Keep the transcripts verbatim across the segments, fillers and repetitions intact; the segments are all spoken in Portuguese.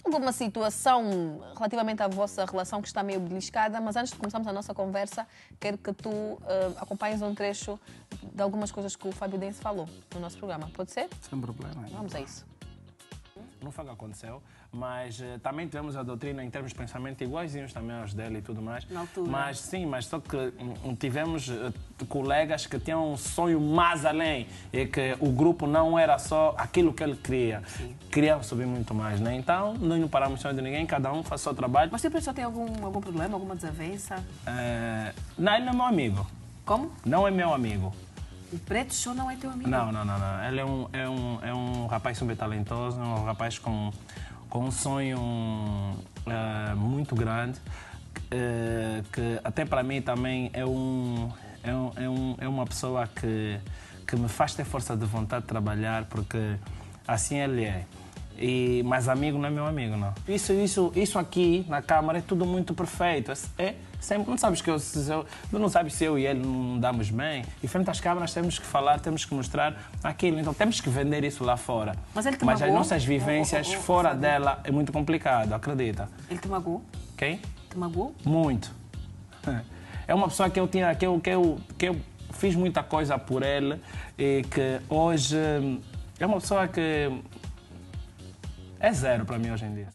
alguma situação relativamente à vossa relação que está meio beliscada, mas antes de começarmos a nossa conversa, quero que tu uh, acompanhes um trecho de algumas coisas que o Fábio Dense falou no nosso programa. Pode ser? Sem problema. Vamos a isso. Não foi o que aconteceu, mas uh, também tivemos a doutrina em termos de pensamento iguaizinhos também aos dele e tudo mais. Na altura. Mas sim, mas só que um, tivemos uh, colegas que tinham um sonho mais além e que o grupo não era só aquilo que ele queria. Sim. Queria subir muito mais, né? Então, nós não paramos sonho de ninguém, cada um faz o seu trabalho. Mas sempre só tem algum, algum problema, alguma desavença? Uh, não, ele não é meu amigo. Como? Não é meu amigo. O Preto Show não é teu amigo? Não, não, não, não. Ele é um, é um, é um rapaz super talentoso, um rapaz com, com um sonho uh, muito grande, uh, que até para mim também é, um, é, um, é, um, é uma pessoa que, que me faz ter força de vontade de trabalhar, porque assim ele é. E, mas amigo não é meu amigo, não. Isso, isso, isso aqui na câmara é tudo muito perfeito. É, sempre, não sabes que eu, se eu, não sabes se eu e ele não damos bem. E frente às câmaras temos que falar, temos que mostrar aquilo. Então temos que vender isso lá fora. Mas ele te Mas magoou? as nossas vivências oh, oh, oh, fora sabe? dela é muito complicado, acredita. Ele te magoou? Quem? Te magoou? Muito. É uma pessoa que eu tinha, que eu, que eu, que eu fiz muita coisa por ele e que hoje é uma pessoa que é zero para mim hoje em dia.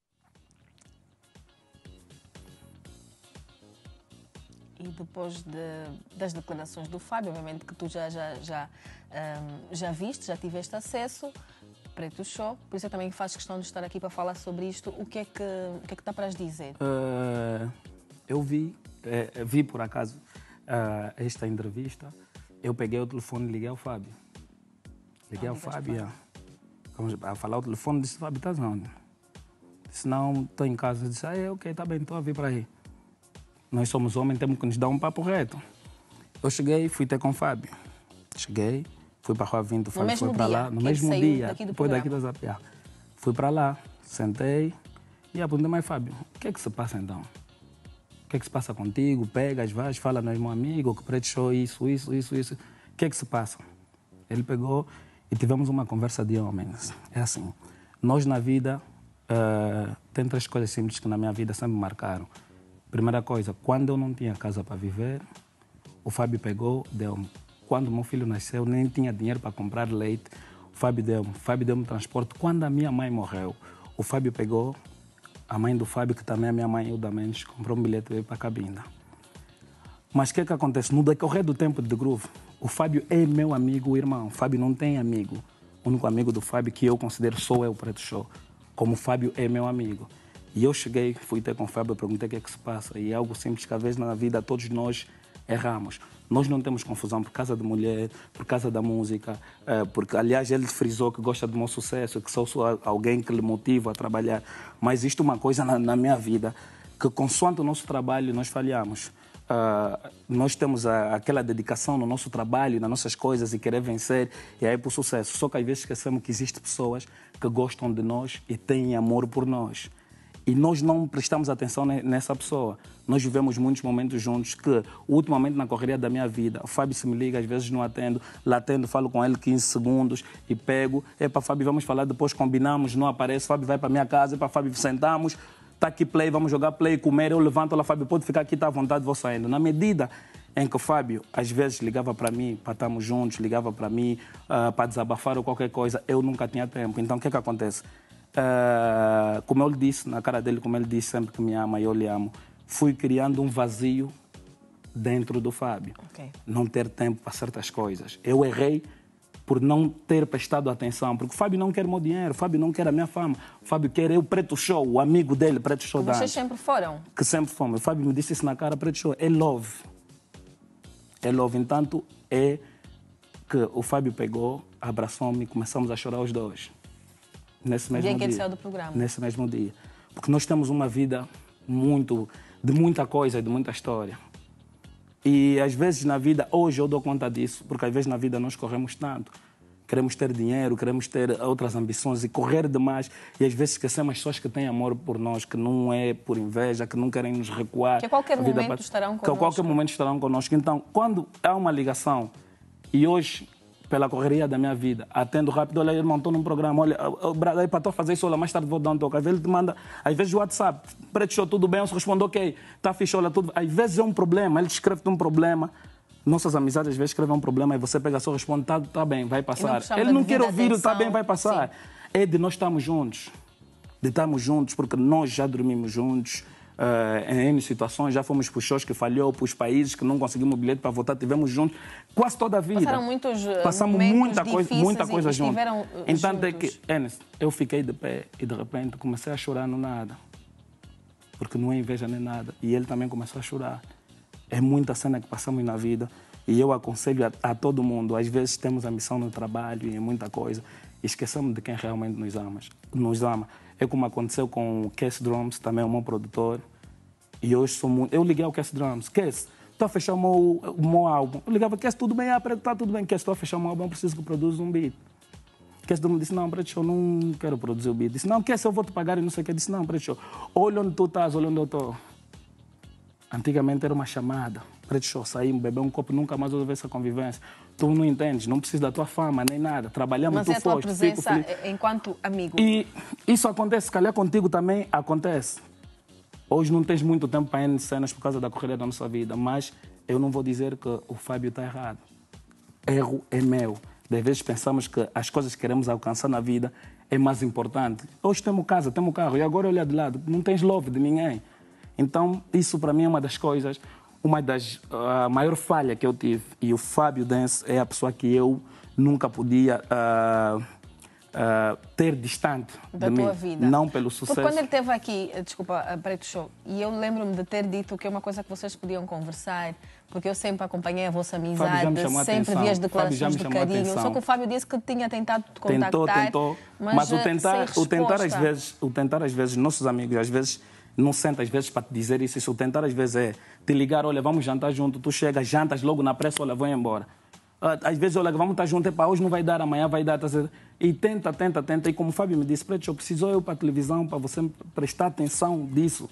E depois de, das declarações do Fábio, obviamente que tu já, já, já, um, já viste, já tiveste acesso, Preto Show, por isso eu também faço questão de estar aqui para falar sobre isto. O que é que, o que, é que está para dizer? Uh, eu vi, eh, vi por acaso uh, esta entrevista, eu peguei o telefone e liguei ao Fábio. Liguei ah, ao Fábio. Vamos a falar o telefone, disse, Fábio, estás onde? Disse, não, estou em casa. Disse, ah, é, ok, está bem, estou a vir para aí. Nós somos homens, temos que nos dar um papo reto. Eu cheguei, fui ter com o Fábio. Cheguei, fui para a Rua vinte, o Fábio foi para lá. No mesmo dia, daqui depois daqui da Zapiá. Fui para lá, sentei e apontei, mas Fábio, o que é que se passa então? O que é que se passa contigo? Pegas, vais, fala, nós, meu amigo, que Preto Show, isso, isso, isso, isso. O que é que se passa? Ele pegou e tivemos uma conversa de homens. É assim, nós na vida, uh, tem três coisas simples que na minha vida sempre me marcaram. Primeira coisa, quando eu não tinha casa para viver, o Fábio pegou, deu-me. Quando meu filho nasceu, nem tinha dinheiro para comprar leite, o Fábio deu-me. O Fábio deu-me transporte. Quando a minha mãe morreu, o Fábio pegou, a mãe do Fábio, que também é minha mãe, Hilda Mendes, comprou um bilhete para a Cabinda. Mas o que é que acontece? No decorrer do tempo de Groove, o Fábio é meu amigo, irmão. O Fábio não tem amigo. O único amigo do Fábio que eu considero sou eu, Preto Show. Como o Fábio é meu amigo. E eu cheguei, fui ter com o Fábio, perguntei o que é que se passa. E é algo simples que às vezes na vida todos nós erramos. Nós não temos confusão por causa de mulher, por causa da música, porque, aliás, ele frisou que gosta do meu sucesso, que sou alguém que lhe motiva a trabalhar. Mas existe uma coisa na, na minha vida, que consoante o nosso trabalho nós falhamos. Uh, nós temos a, aquela dedicação no nosso trabalho, nas nossas coisas e querer vencer e aí para o sucesso. Só que às vezes esquecemos que existem pessoas que gostam de nós e têm amor por nós. E nós não prestamos atenção nessa pessoa. Nós vivemos muitos momentos juntos que, ultimamente na correria da minha vida, o Fábio se me liga, às vezes não atendo, lá atendo, falo com ele quinze segundos e pego. É para Fábio, vamos falar, depois combinamos, não aparece, Fábio vai para a minha casa, é para Fábio, sentamos, está aqui play, vamos jogar play, comer, eu levanto, lá, Fábio, pode ficar aqui, está à vontade, vou saindo. Na medida em que o Fábio, às vezes, ligava para mim, para estarmos juntos, ligava para mim, uh, para desabafar ou qualquer coisa, eu nunca tinha tempo. Então, o que é que acontece? Uh, como eu lhe disse, na cara dele, como ele disse sempre que me ama e eu lhe amo, fui criando um vazio dentro do Fábio. Okay. Não ter tempo para certas coisas. Eu errei por não ter prestado atenção, porque o Fábio não quer meu dinheiro, o Fábio não quer a minha fama, o Fábio quer eu, Preto Show, o amigo dele, Preto Show. Vocês sempre foram? Que sempre fomos. O Fábio me disse isso na cara, Preto Show, é love. É love. Entanto, é que o Fábio pegou, abraçou-me e começamos a chorar os dois. Nesse mesmo dia. Que ele saiu do programa. Nesse mesmo dia. Porque nós temos uma vida muito, de muita coisa e de muita história. E às vezes na vida, hoje eu dou conta disso, porque às vezes na vida nós corremos tanto. Queremos ter dinheiro, queremos ter outras ambições e correr demais. E às vezes esquecemos as pessoas que têm amor por nós, que não é por inveja, que não querem nos recuar. Que a qualquer a momento estarão connosco. Que a qualquer momento estarão connosco. Então, quando há uma ligação, e hoje pela correria da minha vida, atendo rápido, olha, irmão, estou num programa, olha, aí para tu fazer isso, olha, mais tarde vou dar um toque. Às vezes ele te manda, às vezes o WhatsApp, Preto Show, tudo bem, eu respondo, ok, está fixe, olha, tudo. Às vezes é um problema, ele escreve-te um problema, nossas amizades às vezes escrevem um problema, e você pega só, responde, tá, tá bem, vai passar. Não ele não quer ouvir, atenção. tá bem, vai passar. Sim. É de nós estamos juntos, de estarmos juntos, porque nós já dormimos juntos, Uh, em N situações, já fomos para os shows que falhou, para os países que não conseguimos bilhete para votar, tivemos juntos quase toda a vida. Passaram muitos Passamos muita coisa, muita coisa juntos. Então, juntos. É que, Enes, eu fiquei de pé e de repente comecei a chorar no nada. Porque não é inveja nem nada. E ele também começou a chorar. É muita cena que passamos na vida. E eu aconselho a, a todo mundo, às vezes temos a missão no trabalho e em muita coisa, e esquecemos de quem realmente nos ama. Nos ama. É como aconteceu com o Cass Drums, também o meu produtor. E hoje sou muito... Eu liguei ao Cass Drums. Cass, estou a fechar o meu, o meu álbum. Eu ligava, Cass, tudo bem? Ah, Preto, está tudo bem. Cass, estou a fechar o meu álbum, preciso que produza um beat. Cass Drums disse, não, Preto Show, não quero produzir o beat. Disse, não, Cass, eu vou te pagar e não sei o que. Disse, não, Preto Show, olha onde tu estás, olha onde eu estou. Antigamente era uma chamada. Preto Show, saímos, beber um copo, nunca mais houve essa convivência. Tu não entendes, não precisas da tua fama, nem nada. Trabalhamos, mas tu é a tua foste, presença enquanto amigo. E isso acontece, se calhar contigo também acontece. Hoje não tens muito tempo para ir em cenas por causa da correria da nossa vida, mas eu não vou dizer que o Fábio está errado. Erro é meu. De vezes pensamos que as coisas que queremos alcançar na vida é mais importante. Hoje temos casa, temos carro, e agora olha de lado, não tens love de ninguém. Então, isso para mim é uma das coisas, uma das a maior falha que eu tive. E o Fábio Dance é a pessoa que eu nunca podia uh, uh, ter distante da de tua mim, vida. não pelo sucesso. Porque quando ele esteve aqui, desculpa, a Preto Show, e eu lembro-me de ter dito que é uma coisa que vocês podiam conversar, porque eu sempre acompanhei a vossa amizade, sempre vi as declarações de carinho. Só que o Fábio disse que tinha tentado te contactar. Tentou, tentou. Mas, mas o tentar, sem o tentar às resposta. vezes, o tentar às vezes, nossos amigos às vezes não sentem às vezes para te dizer isso. Isso o tentar às vezes é te ligar, olha, vamos jantar junto, tu chegas, jantas logo na pressa, olha, vou embora. Às vezes, olha, vamos estar juntos, para hoje não vai dar, amanhã vai dar. Tá certo? E tenta, tenta, tenta. E como o Fábio me disse, Preto, eu preciso eu para a televisão, para você prestar atenção disso.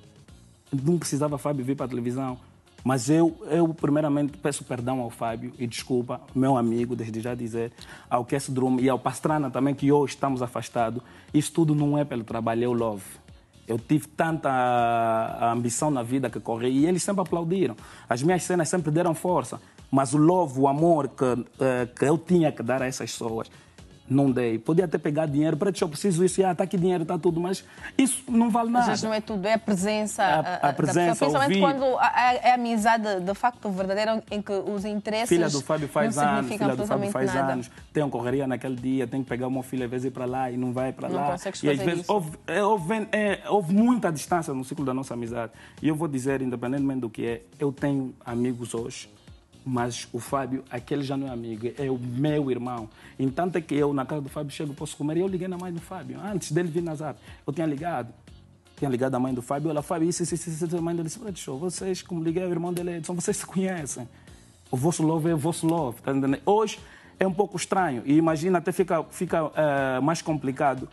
Não precisava Fábio vir para a televisão. Mas eu, eu, primeiramente, peço perdão ao Fábio e desculpa, meu amigo, desde já dizer, ao Cass Drum e ao Pastrana também, que hoje estamos afastados. Isso tudo não é pelo trabalho, é o love. Eu tive tanta ambição na vida que corri e eles sempre aplaudiram. As minhas cenas sempre deram força. Mas o love, o amor que, uh, que eu tinha que dar a essas pessoas, não dei. Podia até pegar dinheiro, para eu preciso isso, ah, está aqui dinheiro, está tudo, mas isso não vale nada. Mas não é tudo, é a presença, a, a, a presença, da pessoa. Principalmente ouvir. quando é amizade de facto verdadeira, em que os interesses filha do Fábio faz não anos, filha do Fábio faz nada. anos, tem uma correria naquele dia, tem que pegar o meu filho às vezes ir para lá e não vai para lá. Não consegues e às fazer vezes isso. houve, é, houve, é, houve muita distância no ciclo da nossa amizade. E eu vou dizer, independentemente do que é, eu tenho amigos hoje. Mas o Fábio, aquele já não é amigo, é o meu irmão. Então é que eu, na casa do Fábio, chego, posso comer. E eu liguei na mãe do Fábio, antes dele vir na Zap. Eu tinha ligado. Tinha ligado à mãe do Fábio. Olha, Fábio, isso, isso, isso, isso. A mãe dele disse, show, vocês, como liguei ao irmão dele, são vocês se conhecem. O vosso love é o vosso love. Tá entendendo? Hoje é um pouco estranho. E imagina, até fica, fica uh, mais complicado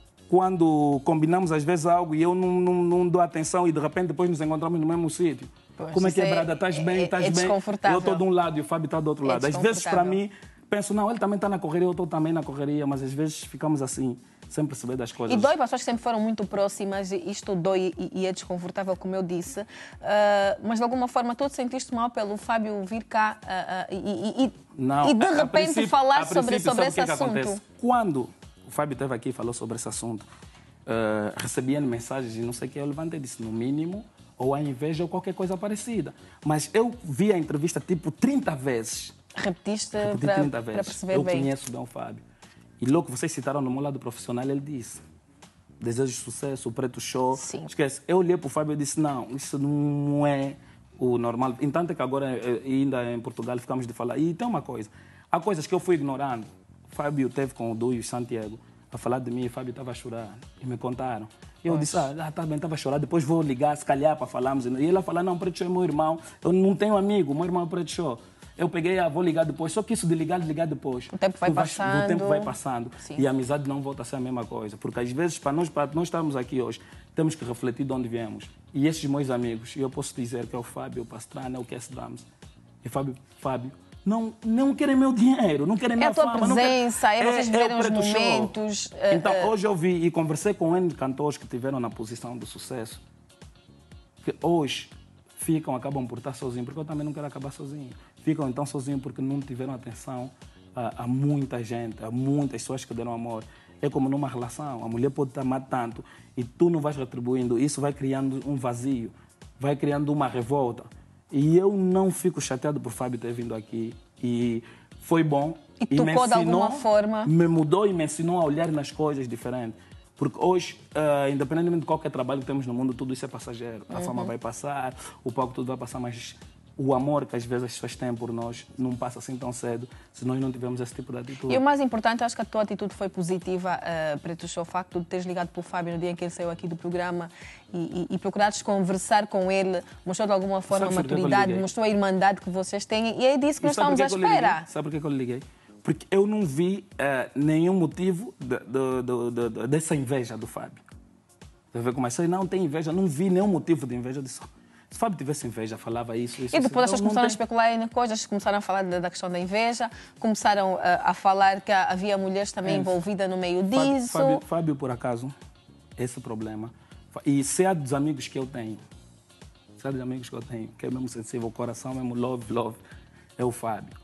quando combinamos às vezes algo e eu não, não, não dou atenção e de repente depois nos encontramos no mesmo sítio. Pois, como é que é, é, Brada? Estás bem? Estás é bem? desconfortável. Eu estou de um lado e o Fábio está do outro É lado. Às vezes, para mim, penso, não, ele também está na correria, eu estou também na correria, mas às vezes ficamos assim, sem perceber das coisas. E dói para as pessoas que sempre foram muito próximas, e isto dói e, e é desconfortável, como eu disse, uh, mas de alguma forma tu te sentiste mal pelo Fábio vir cá uh, uh, e, e, não, e de a, repente a falar sobre, princípio, sobre sabe esse o que é que assunto? Acontece? Quando o Fábio esteve aqui e falou sobre esse assunto, uh, recebia mensagens e não sei o que, eu levantei e disse, no mínimo, ou a inveja ou qualquer coisa parecida. Mas eu vi a entrevista tipo trinta vezes. Repetiste Repeti para, trinta para vezes. perceber eu bem. Eu conheço bem o Fábio. E logo vocês citaram no meu lado profissional, ele disse, desejo de sucesso, o Preto Show. Sim. Esquece. Eu olhei para o Fábio e disse, não, isso não é o normal. Entanto é que agora, ainda em Portugal, ficamos de falar. E tem uma coisa, há coisas que eu fui ignorando. O Fábio teve com o Du e o Santiago a falar de mim e o Fábio estava a chorar. E me contaram. E eu disse, ah, tá bem, estava a chorar, depois vou ligar, se calhar, para falarmos. E ele falou, não, Preto Show é meu irmão, eu não tenho amigo, meu irmão é Preto Show. Eu peguei, ah, vou ligar depois, só que isso de ligar, de ligar depois. O tempo vai vais, passando. O tempo vai passando. Sim. E a amizade não volta a ser a mesma coisa. Porque às vezes, para nós, para nós estarmos aqui hoje, temos que refletir de onde viemos. E esses meus amigos, eu posso dizer que é o Fábio, o Pastrana, é o Cass Drums. E Fábio, Fábio não, não querem meu dinheiro, não querem É minha a tua fama. não presença, querem... é vocês viverem o os Preto Show. momentos. Então, uh, uh, hoje eu vi e conversei com N cantores que estiveram na posição do sucesso, que hoje ficam, acabam por estar sozinhos, porque eu também não quero acabar sozinho. Ficam então sozinhos porque não tiveram atenção a, a muita gente, a muitas pessoas que deram amor. É como numa relação, a mulher pode te amar tanto e tu não vais retribuindo, isso vai criando um vazio, vai criando uma revolta. E eu não fico chateado por Fábio ter vindo aqui. E foi bom. E tocou me ensinou, de alguma forma. Me mudou e me ensinou a olhar nas coisas diferentes. Porque hoje, uh, independentemente de qualquer trabalho que temos no mundo, tudo isso é passageiro. A uhum. fama vai passar, o palco tudo vai passar, mas o amor que às vezes as pessoas têm por nós não passa assim tão cedo se nós não tivermos esse tipo de atitude. E o mais importante, acho que a tua atitude foi positiva, uh, Preto Show, o facto de teres ligado para o Fábio no dia em que ele saiu aqui do programa e, e, e procurares conversar com ele, mostrou de alguma forma a maturidade, mostrou a irmandade que vocês têm e é disso que e nós estamos à espera. Sabe por que eu lhe liguei? Porque eu não vi uh, nenhum motivo de, de, de, de, dessa inveja do Fábio. Você comecei, não tem inveja, não vi nenhum motivo de inveja disso. Se o Fábio tivesse inveja, falava isso, isso. E depois isso. as pessoas começaram tem... a especular em coisas, começaram a falar da, da questão da inveja, começaram a, a falar que havia mulheres também é. envolvidas no meio disso. Fábio, Fábio, por acaso, esse problema. E se há dos amigos que eu tenho, se há dos amigos que eu tenho, que é mesmo sensível, o coração mesmo, love, love, é o Fábio.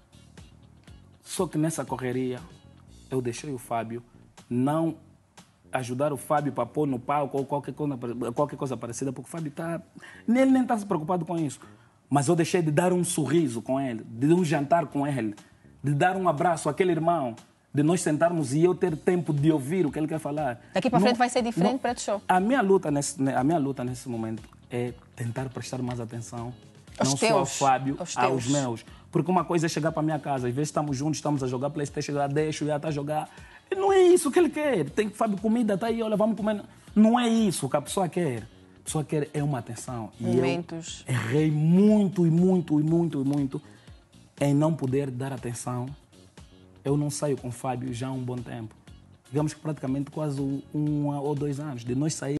Só que nessa correria, eu deixei o Fábio não ajudar o Fábio para pôr no palco ou qualquer coisa, qualquer coisa parecida, porque o Fábio tá, ele nem está se preocupado com isso. Mas eu deixei de dar um sorriso com ele, de um jantar com ele, de dar um abraço àquele irmão, de nós sentarmos e eu ter tempo de ouvir o que ele quer falar. Daqui para frente vai ser diferente, Preto Show. A minha luta nesse, a minha luta nesse momento é tentar prestar mais atenção, aos não teus, só ao Fábio, aos, aos meus. Porque uma coisa é chegar para a minha casa, às vezes estamos juntos, estamos a jogar PlayStation, já deixo, já está a jogar. E não é isso que ele quer. Tem que Fábio, comida, está aí, olha, vamos comer. Não é isso que a pessoa quer. A pessoa quer é uma atenção. E momentos. Eu errei muito e muito e muito e muito em não poder dar atenção. Eu não saio com o Fábio já há um bom tempo. Digamos que praticamente quase um, um ou dois anos de nós sair.